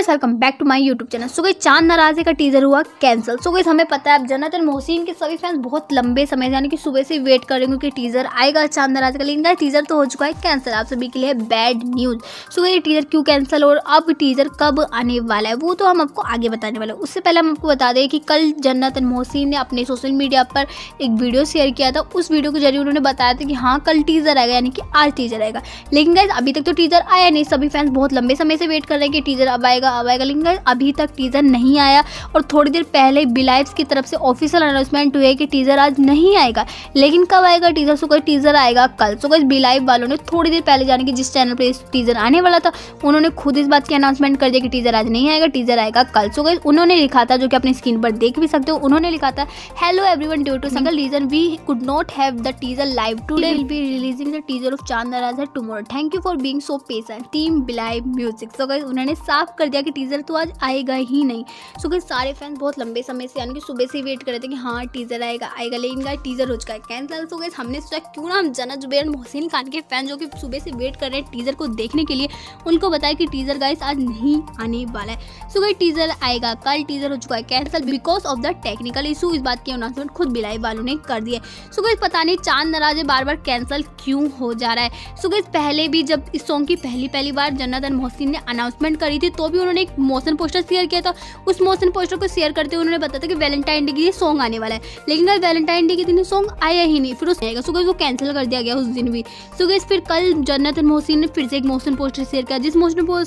Guys welcome back to my YouTube channel. So guys Chand Naraze का teaser हुआ cancel. So guys हमें पता है अब जन्नत और मोहसिन के सभी फैंस बहुत लंबे समय यानी कि सुबह से वेट कर रहे हैं कि टीजर आएगा चांद नाराज़े का, लेकिन गाइस टीजर तो हो चुका है कैंसिल। आप सभी के लिए बैड न्यूज़। सो गाइस ये टीजर क्यों कैंसिल और अब टीजर कब आने वाला है वो तो हम आपको आगे बताने वाले हैं। उससे पहले हम आपको बता दें कि कल जन्नत और मोहसिन ने अपने सोशल मीडिया पर एक वीडियो शेयर किया था। उस वीडियो के जरिए उन्होंने बताया था कि हाँ कल टीजर आएगा यानी कि आज टीजर आएगा, लेकिन गाइस अभी तक तो टीजर आया नहीं। सभी फैंस बहुत लंबे समय से वेट कर रहे हैं कि टीजर अब आएगा, लेकिन अभी तक टीजर नहीं आया। और थोड़ी देर पहले बिलाइव्स की तरफ से ऑफिशियल अनाउंसमेंट हुई है कि टीजर आज नहीं आएगा, लेकिन कब आएगा टीजर। सो टीजर आएगा कल। सो बिलाइव वालों ने थोड़ी देर पहले जाने कि जिस चैनल पे टीजर आने वाला था उन्होंने खुद इस बात की अनाउंसमेंट कर दिया कि टीजर आज नहीं आएगा, टीजर आएगा कल। सो उन्होंने लिखा था, जो कि अपनी स्क्रीन पर देख भी सकते हो, उन्होंने लिखा था hello everyone, due to single reason we could not have the teaser live today, will be releasing the teaser of Chand Naraze tomorrow, thank you for being so patient, team Believe music. So उन्होंने साफ कर दिया कि teaser तो आज आएगा ही नहीं। So guys सारे फैंस बहुत लंबे समय से यानी कि सुबह से वेट कर रहे थे कि हाँ टीजर आएगा, लेकिन गाइस टीजर हो चुका है कैंसिल। सो गाइस हमने सोचा क्यों ना हम जन्नत जुबैर मोहसिन खान के फैन जो कि सुबह से वेट कर रहे हैं टीजर को देखने के लिए, उनको बताया कि टीजर गाइस आज नहीं आने वाला है। सो गाइस टीजर आएगा कल, टीजर हो चुका है cancel because of the technical issue. इस बात की अनाउंसमेंट खुद बिलाइव वालों ने कर दी है। सो गाइस पता नहीं चांद नाराज़े बार बार कैंसिल क्यों हो जा रहा है। सो गाइस पहले भी जब इस सॉन्ग की पहली बार जन्नत और मोहसिन ने अनाउंसमेंट करी थी तो भी उन्होंने एक मोशन पोस्टर शेयर किया था। उस मोशन पोस्टर को शेयर करते हुए उन्होंने बताया था कि वैलेंटाइन डे के लिए सॉन्ग आने वाला है, लेकिन गाइस वैलेंटाइन डे के दिन सॉन्ग आया ही नहीं, फिर आएगा। सो गाइस वो कैंसिल कर दिया गया उस दिन भी। सो गाइस फिर कल जन्नत और मोहसिन ने फिर से एक मोशन पोस्टर शेयर किया, जिस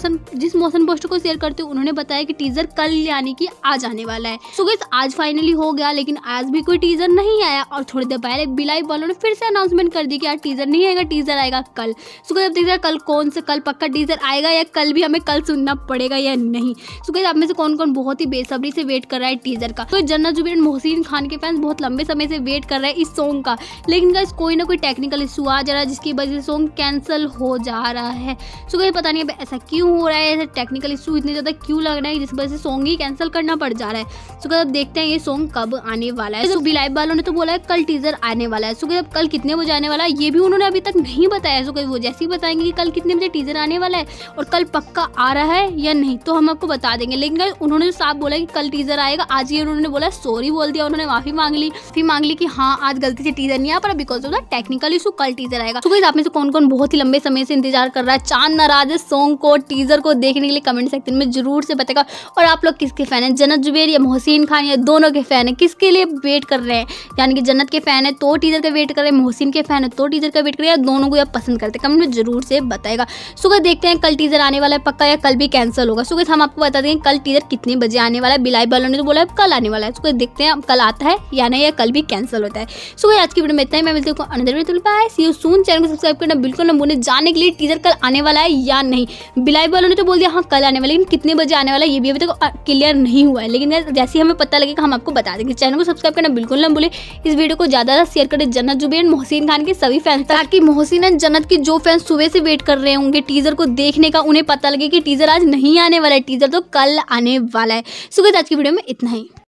मोशन पोस्टर को शेयर करते हुए उन्होंने बताया कि टीजर कल यानी कि आज आने वाला है। सो गाइस आज फाइनली हो गया, लेकिन आज भी कोई टीजर नहीं आया। और थोड़ी देर पहले बिलाइव वालों ने फिर से अनाउंसमेंट कर दी कि आज टीजर नहीं आएगा, टीजर आएगा कल। सो गाइस अब देखते हैं कल कौन से कल पक्का टीजर आएगा या कल भी हमें कल सुनना पड़ेगा या नहीं। सो गाइस आप में से कौन कौन बहुत ही बेसब्री से वेट कर रहा है टीजर का। तो जन्नत जुबैर और मोहसिन खान के फैंस बहुत लंबे समय से वेट कर रहे हैं इस सॉन्ग का, लेकिन गाइस कोई ना कोई टेक्निकल इशू आ जा रहा है जिसकी वजह से सॉन्ग कैंसिल हो जा रहा है। सो गाइस पता नहीं अब ऐसा क्यों हो रहा है, ऐसा टेक्निकल इशू इतने ज़्यादा क्यों लग रहा है जिस वजह से सॉन्ग ही कैंसिल करना पड़ जा रहा है। सो गाइस अब देखते हैं ये सॉन्ग कब आने वाला है। तो बिलाइव वालों ने तो बोला है कल टीजर आने वाला है। सो गाइस अब कल कितने बजे आने वाला है ये भी उन्होंने अभी तक नहीं बताया। सो गाइस वो जैसे ही बताएंगे कि कल कितने बजे टीजर आने वाला है और कल पक्का आ रहा है या नहीं तो हम आपको बता देंगे। लेकिन गाइस उन्होंने जो साफ बोला कि कल टीजर आएगा, आज ये उन्होंने बोला सॉरी बोल दिया, उन्होंने माफी मांग ली कि हाँ आज गलती से टीजर नहीं आ पा because of the technical issue, कल टीजर आएगा। तो गाइस आप में से कौन कौन बहुत ही लंबे समय से इंतजार कर रहा है चांद नाराज़े सॉन्ग को, टीजर को देखने के लिए कमेंट सेक्शन में जरूर से बताएगा। और आप लोग किसके फैन है, जन्नत जुबैर या मोहसिन खान या दोनों के फैन है, किसके लिए वेट कर रहे हैं। यानी कि जन्नत के फैन है तो टीजर का वेट कर रहे हैं, मोहसिन के फैन है तो टीजर का वेट कर रहे हैं, दोनों को आप पसंद करते हैं कमेंट में जरूर से बताएगा। सो गाइस देखते हैं कल टीजर आने वाला है पक्का या कल भी कैंसिल होगा। सो गाइस हम आपको बता देंगे कल टीजर कितने बजे आने वाला है। बिलाइव वालों ने तो बोला है कल आने वाला है। सो गाइस देखते हैं कल आता है या नहीं या कल भी कैंसिल होता है। सो गाइस आज की वीडियो में इतना ही। मैं मिलती हूँ another video, bye, see you soon. Channel को सब्सक्राइब करना बिल्कुल ना भूलें जाने के लिए टीजर कल आने वाला है या नहीं। बिलाइव वालों ने तो बोल दिया हाँ कल आने वाला है, लेकिन कितने बजे आने वाला है ये भी अभी तक क्लियर नहीं हुआ है। लेकिन जैसे ही हमें पता लगेगा हम आपको बता देंगे। चैनल को सब्सक्राइब करना बिल्कुल ना भूलें। इस वीडियो को ज़्यादा शेयर करें जन्नत जुबैर मोहसिन खान के सभी फैंस, ताकि मोहसिन और जन्नत के जो फैंस सुबह से वेट कर रहे होंगे टीजर को देखने का उन्हें पता लगे कि टीजर आज नहीं आने वाला है, टीजर तो कल आने वाला है। सो गाइस आज की वीडियो में इतना ही।